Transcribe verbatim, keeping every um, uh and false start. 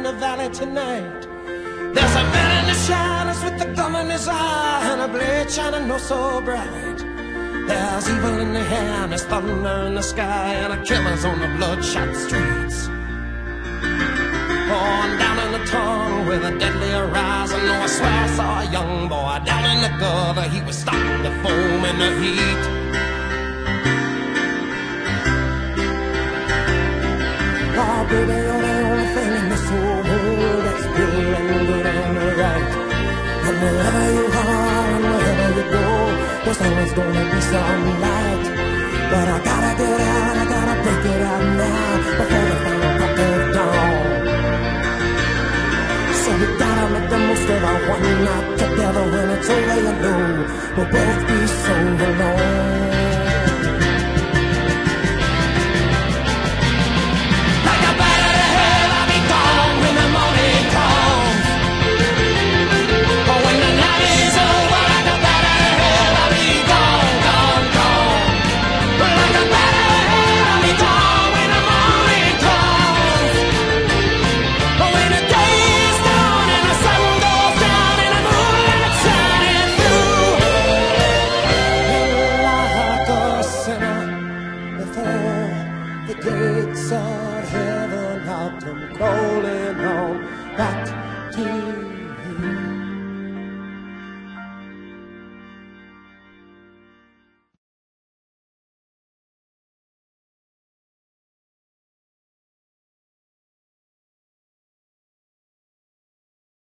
the valley tonight. There's a man in the shadows with a gun in his eye and a blade shining oh so bright. There's evil in the air and there's thunder in the sky and a killer's on the bloodshot streets. Oh, I'm down in the tunnel with a deadly horizon. Oh, I swear I saw a young boy down in the gutter. He was starting to foam in the heat. Oh, baby, you're the only thing in this whole world that's pure and good and right. And wherever you are and wherever you go, there's always gonna be some light. But I gotta get out, I gotta break it out now before the final crack of dawn. So we gotta make the most of our one night together. When it's over, you know we'll both be so alone. The gates of heaven, I'll come crawling on back to you.